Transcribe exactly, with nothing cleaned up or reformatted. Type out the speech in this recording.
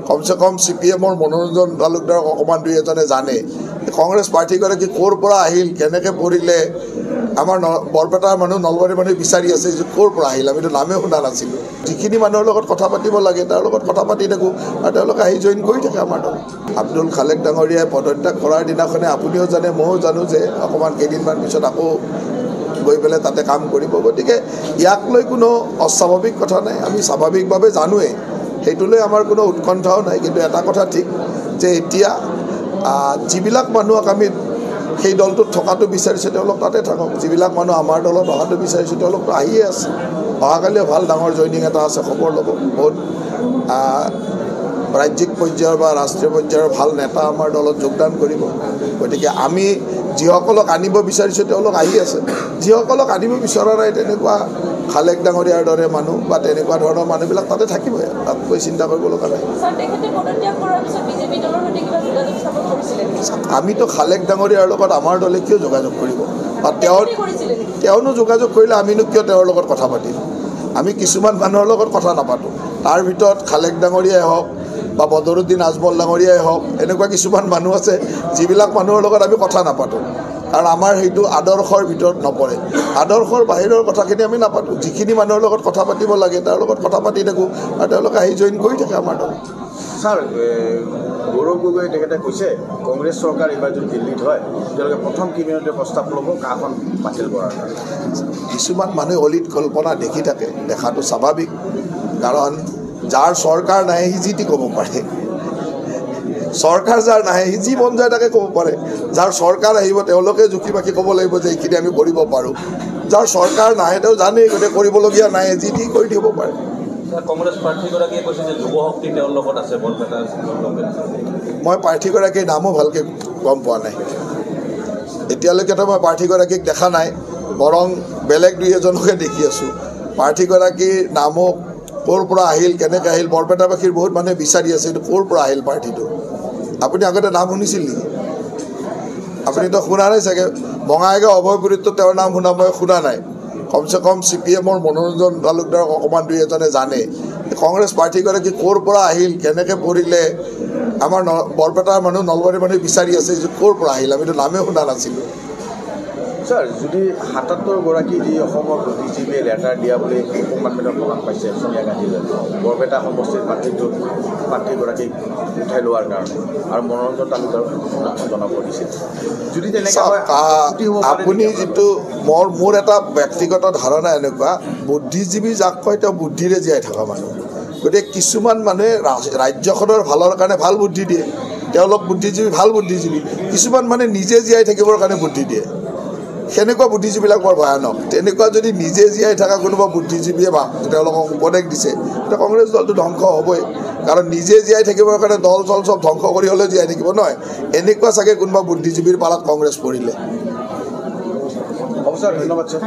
কমসে কম C P এমৰ মনোৰঞ্জন তালুকদাৰক অকণমান দুই এজনে জানে কংগ্ৰেছ পাৰ্টীগৰাকী ক'ৰ পৰা আহিল কেনেকৈ পৰিলে আমাৰ বৰপেটাৰ মানুহ নলবাৰীৰ মানুহে বিচাৰি আছে যে ক'ৰ পৰা আহিল আমিতো নামেই শুনা নাছিলোঁ যিখিনি মানুহৰ লগত কথা পাতিব লাগে তাৰ লগত কথা পাতি থাকোঁ আৰু তেওঁলোকে আহি জইন কৰি থাকে আমাৰ দল আব্দুল খালেক ডাঙৰীয়াই পদত্যাগ কৰাৰ দিনাখনে আপুনিও জানে ময়ো জানো যে অকণমান কেইদিনমান পিছত আকৌ গৈ পেলাই তাতে কাম কৰিব গতিকে ইয়াক লৈ কোনো অস্বাভাৱিক কথা নাই আমি স্বাভাৱিকভাৱে জানোৱেই সেইটোলৈ আমাৰ কোনো উৎকণ্ঠাও নাই কিন্তু এটা কথা ঠিক যে এতিয়া যিবিলাক মানুহক আমি সেই দলটোত থকাটো বিচাৰিছে তেওঁলোক তাতে থাকক যিবিলাক মানুহ আমাৰ দলত অহাটো বিচাৰিছে তেওঁলোকতো আহিয়ে আছে অহাকালিও ভাল ডাঙৰ জইনিং এটা আছে খবৰ ল'ব বহুত ৰাজ্যিক পৰ্যায়ৰ বা ৰাষ্ট্ৰীয় পৰ্যায়ৰ ভাল নেতা আমাৰ দলত যোগদান কৰিব গতিকে আমি যিসকলক আনিব বিচাৰিছোঁ তেওঁলোক আহি আছে যিসকলক আনিব বিচৰা নাই তেনেকুৱা খালেক ডাঙৰীয়াৰ দৰে মানুহ বা তেনেকুৱা ধৰণৰ মানুহবিলাক তাতে থাকিবই তাতকৈ চিন্তা কৰিব লগা নাই আমিতো খালেক ডাঙৰীয়াৰ লগত আমাৰ দলে কিয় যোগাযোগ কৰিব বা তেওঁৰ তেওঁনো যোগাযোগ কৰিলে আমিনো কিয় তেওঁৰ লগত কথা পাতিম আমি কিছুমান মানুহৰ লগত কথা নাপাতোঁ তাৰ ভিতৰত খালেক ডাঙৰীয়াই হওক বা বদৰুদ্দিন আজমল ডাঙৰীয়াই হওক এনেকুৱা কিছুমান মানুহ আছে যিবিলাক মানুহৰ লগত আমি কথা নাপাতোঁ কাৰণ আমাৰ সেইটো আদৰ্শৰ ভিতৰত নপৰে আদৰ্শৰ বাহিৰৰ কথাখিনি আমি নাপাতোঁ যিখিনি মানুহৰ লগত কথা পাতিব লাগে তাৰ লগত কথা পাতি থাকোঁ আৰু তেওঁলোকে আহি জইন কৰি থাকে আমাৰ দল ছাৰ গৌৰৱ গগৈ তেখেতে কৈছে কংগ্ৰেছ চৰকাৰ এইবাৰ যদি দিল্লীত হয় তেওঁলোকে প্ৰথম কেবিনেটে প্ৰস্তাৱ ল'ব কাখন বাতিল কৰাৰ কাৰণে কিছুমান মানুহে অলিত কল্পনা দেখি থাকে দেখাটো স্বাভাৱিক কাৰণ যাৰ চৰকাৰ নাহে সি যি টি ক'ব পাৰে চৰকাৰ যাৰ নাহে সি যি মন যায় তাকে ক'ব পাৰে যাৰ চৰকাৰ আহিব তেওঁলোকে জুখি বাখি ক'ব লাগিব যে এইখিনি আমি কৰিব পাৰোঁ যাৰ চৰকাৰ নাহে তেওঁ জানেই গতিকে কৰিবলগীয়া নাই যি টি কৰি দিব পাৰে কংগ্ৰেছ প্ৰাৰ্থীগৰাকীয়ে কৈছে যে যুৱ শক্তি তেওঁৰ লগত আছে বৰপেটাৰ মই প্ৰাৰ্থীগৰাকীৰ নামো ভালকৈ গম পোৱা নাই এতিয়ালৈকেতো মই প্ৰাৰ্থীগৰাকীক দেখা নাই বৰং বেলেগ দুই এজনকে দেখি আছোঁ প্ৰাৰ্থীগৰাকীৰ নামো ক'ৰ পৰা আহিল কেনেকৈ আহিল বৰপেটাবাসীৰ বহুত মানুহে বিচাৰি আছে এইটো ক'ৰ পৰা আহিল পাৰ্টীটো আপুনি আগতে নাম শুনিছিল নেকি আপুনিতো শুনা নাই চাগে বঙাইগাঁও অভয়পুৰীততো তেওঁৰ নাম শুনা মই শুনা নাই কমসে কম চি পি এমৰ মনোৰঞ্জন তালুকদাৰক অকণমান দুই এজনে জানে কংগ্ৰেছ পাৰ্টীগৰাকী ক'ৰ পৰা আহিল কেনেকৈ পৰিলে আমাৰ বৰপেটাৰ মানুহ নলবাৰীৰ মানুহে বিচাৰি আছে যে ক'ৰ পৰা আহিল আমিতো নামেই শুনা নাছিলোঁ ছাৰ যদি সাতাত্তৰগৰাকী যি অসমৰ বুদ্ধিজীৱীয়ে লেটাৰ দিয়া বুলি সংবাদমেলত প্ৰকাশ পাইছে ছোনিয়া গান্ধীলৈ বৰপেটা সমষ্টিৰ প্ৰাৰ্থীটোত প্ৰাৰ্থীগৰাকীক উঠাই লোৱাৰ কাৰণে আৰু মনোৰঞ্জন তালুকদাৰক জনাব দিছিল যদি তেনেকৈ আপুনি যিটো মোৰ মোৰ এটা ব্যক্তিগত ধাৰণা এনেকুৱা বুদ্ধিজীৱী যাক কয় তেওঁ বুদ্ধিৰে জীয়াই থকা মানুহ গতিকে কিছুমান মানুহে ৰাজ্যখনৰ ভালৰ কাৰণে ভাল বুদ্ধি দিয়ে তেওঁলোক বুদ্ধিজীৱী ভাল বুদ্ধিজীৱী কিছুমান মানুহে নিজে জীয়াই থাকিবৰ কাৰণে বুদ্ধি দিয়ে সেনেকুৱা বুদ্ধিজীৱীবিলাক বৰ ভয়ানক তেনেকুৱা যদি নিজে জীয়াই থকা কোনোবা বুদ্ধিজীৱীয়ে বা তেওঁলোকক উপদেশ দিছে তেতিয়া কংগ্ৰেছ দলটো ধ্বংস হ'বই কাৰণ নিজে জীয়াই থাকিবৰ কাৰণে দল চল চব ধ্বংস কৰি হ'লেও জীয়াই থাকিব নহয় এনেকুৱা চাগে কোনোবা বুদ্ধিজীৱীৰ পালাত কংগ্ৰেছ পৰিলে হ'ব ছাৰ ধন্যবাদ ছাৰ